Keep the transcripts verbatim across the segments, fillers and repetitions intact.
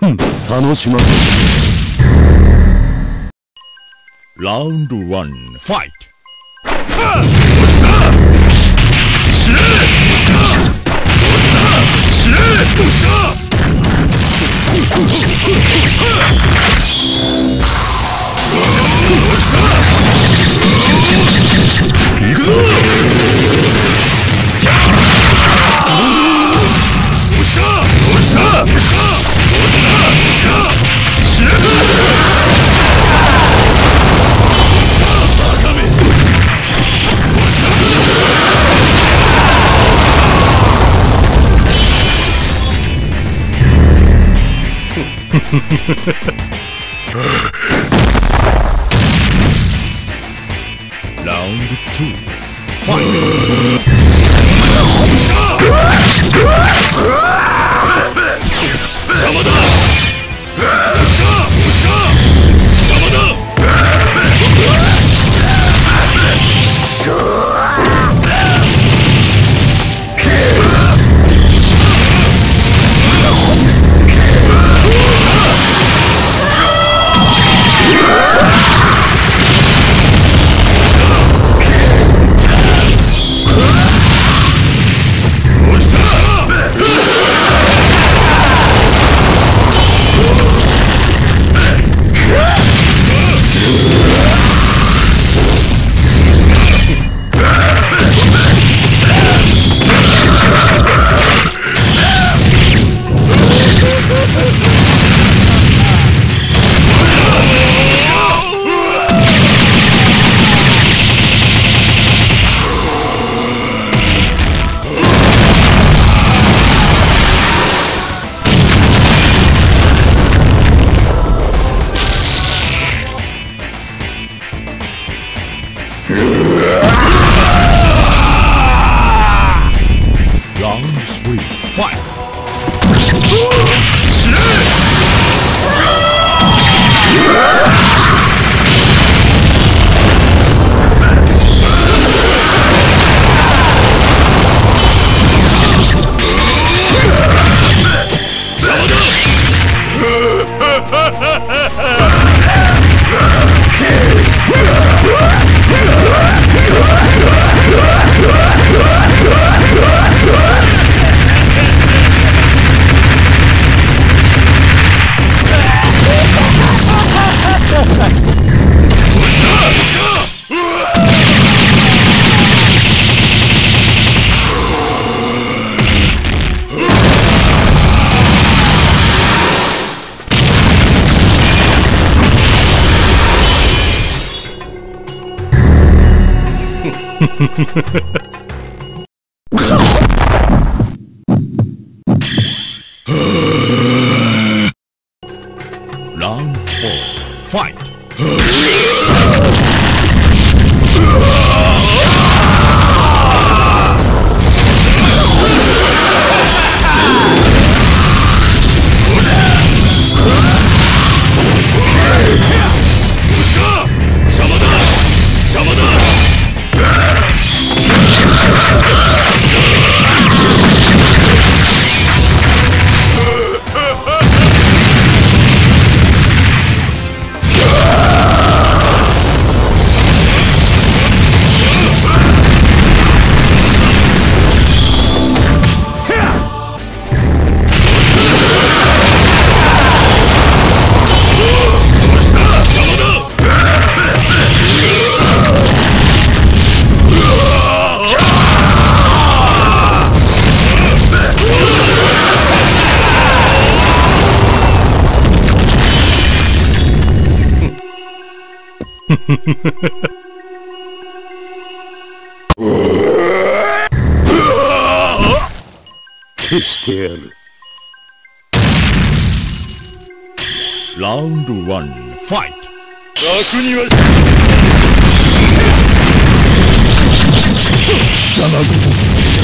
楽しませ。 ラウンドワン、ファイト。 死ね！死ね！死ね！行くぞ！押した！押した！押した！押した！死ね！バカめ！押した！ ラウンドツー、ファイト。 邪魔だ！押した！押した！邪魔だ！ Round four, fight! 消してやる。 ラウンドワン、ファイト。 楽には貴様ごと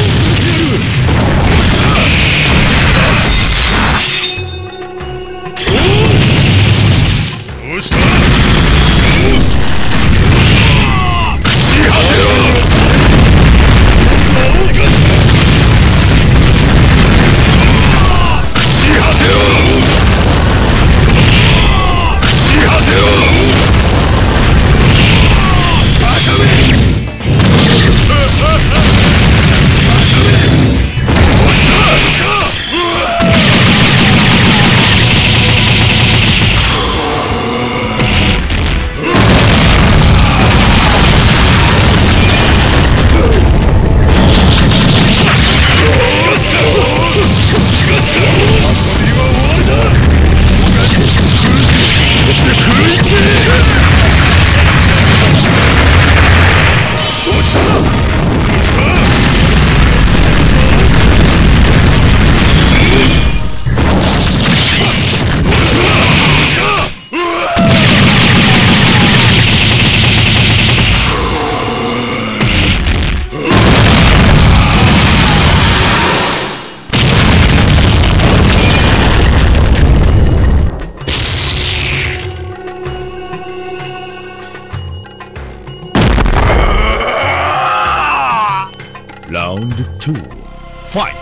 どうした？朽ち果てろ！朽ち果てろ！ two, fight!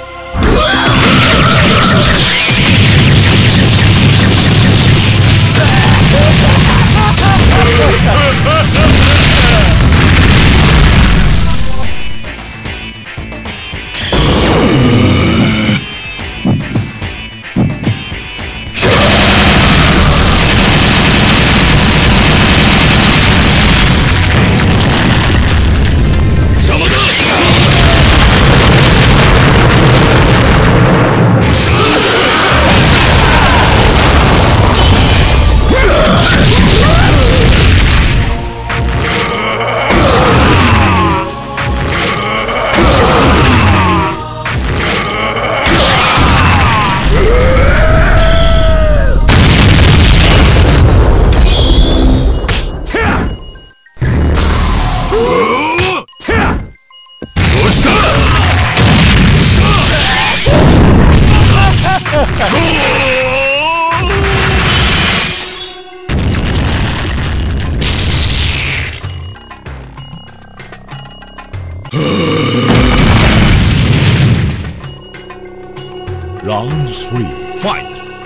Round three, fight!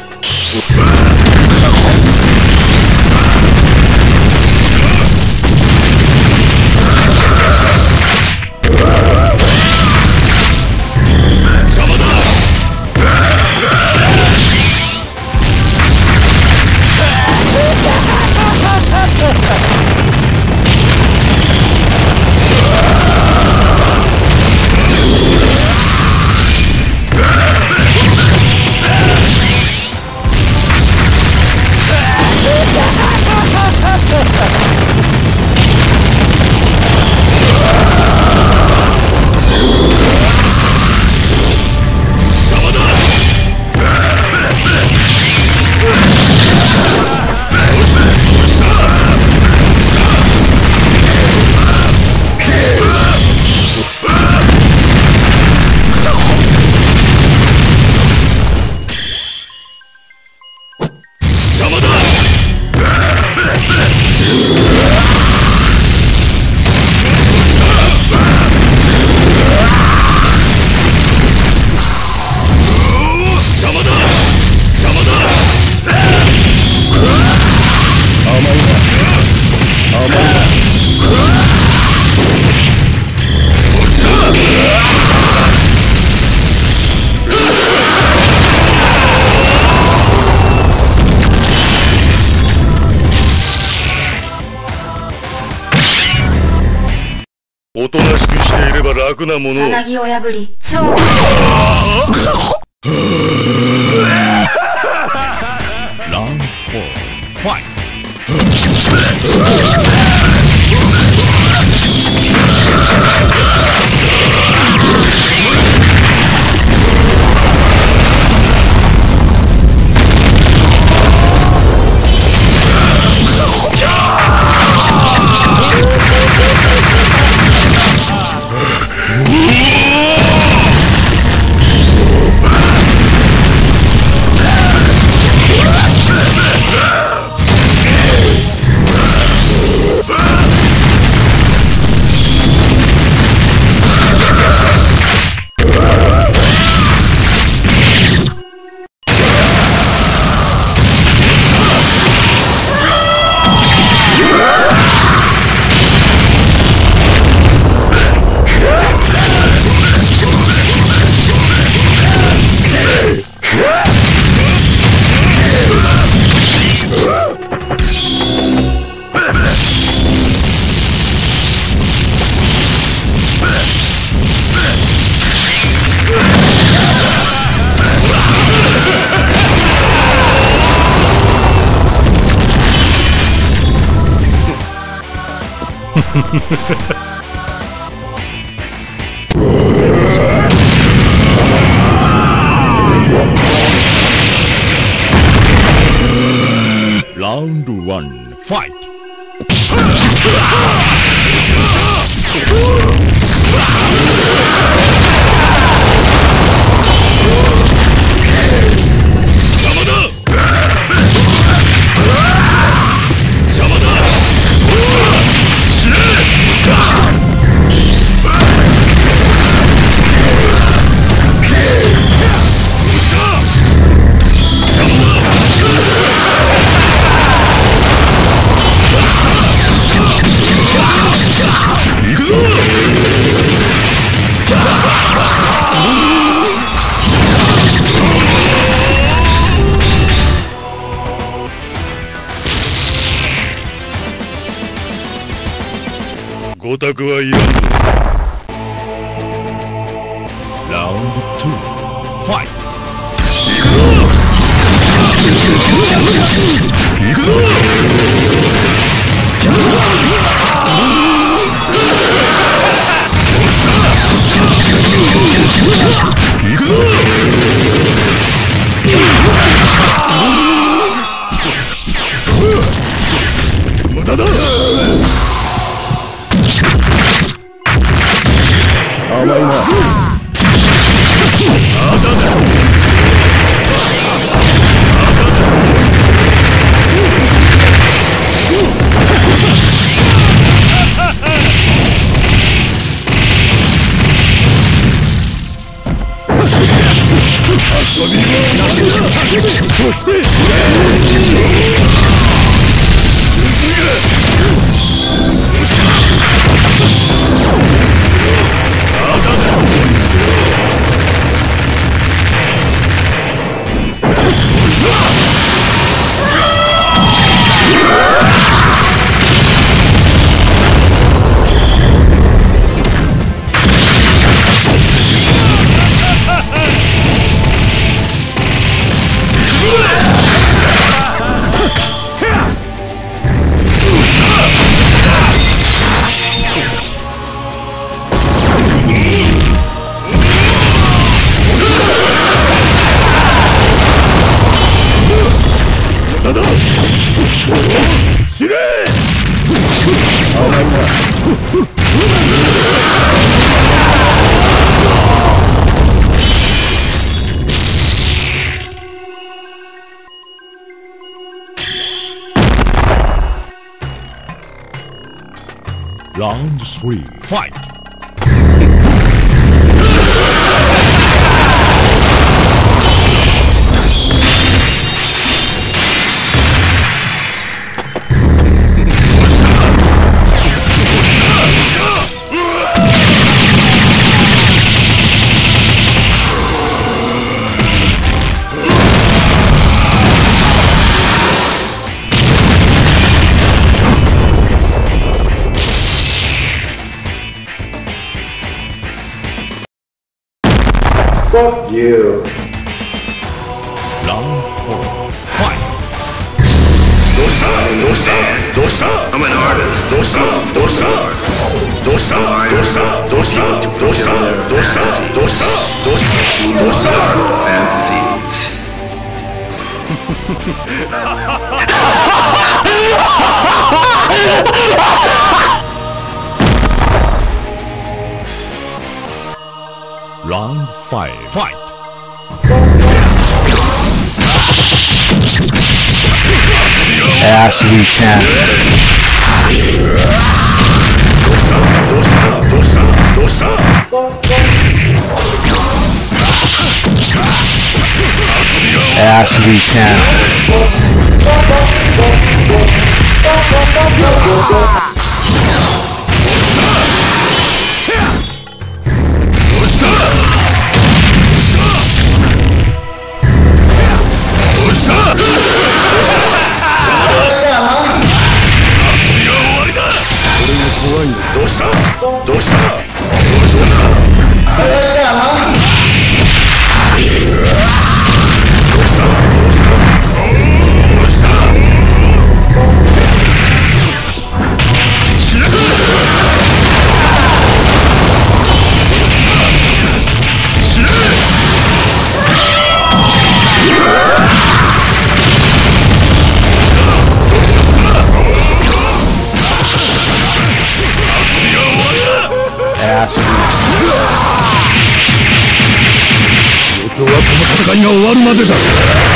おとなしくしていれば楽なものを。 さなぎを破り超ラウンドフォー、ファイト！Round one, fight! 邪魔だ！ 光沢はいらんぞ。 ラウンドツー、ファイト。 行くぞ。行くぞ。行くぞ。無駄だ。 甘いな。 そして死ね。 ラウンドスリー、ファイト。 Fuck you. Round four, fight. どうしたどうしたどうした I'm an artist. どうしたどうしたどうしたどうしたどうしたどうしたどうしたどうしたどうしたどうした Fantasies. Round five, fight. As we can. どうしたどうしたどうしたどうした As we can. As we 今日はこの戦いが終わるまでだ。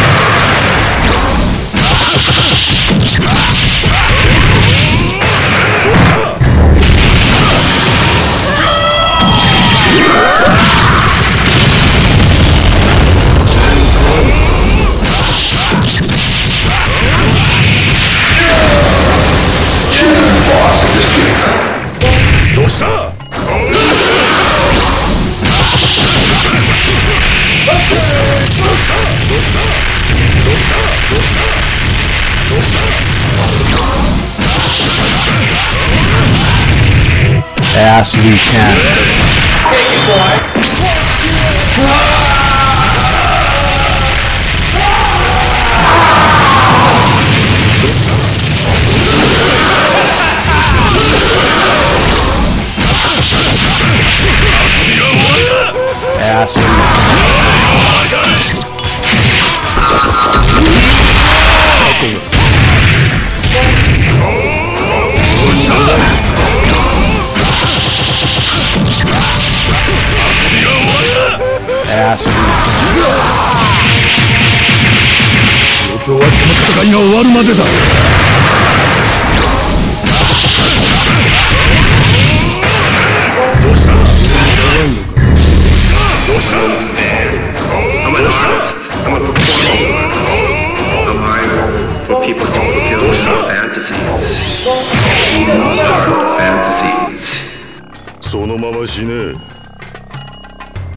どうした？どうした？どうした？ as we can. As we as we 今日はこの戦いが終わるまでだ。 どうしたどうした I'm an artist. I'm a performer. I'm hired for people to fulfill their fantasies. Dark fantasies. そのまま死ね。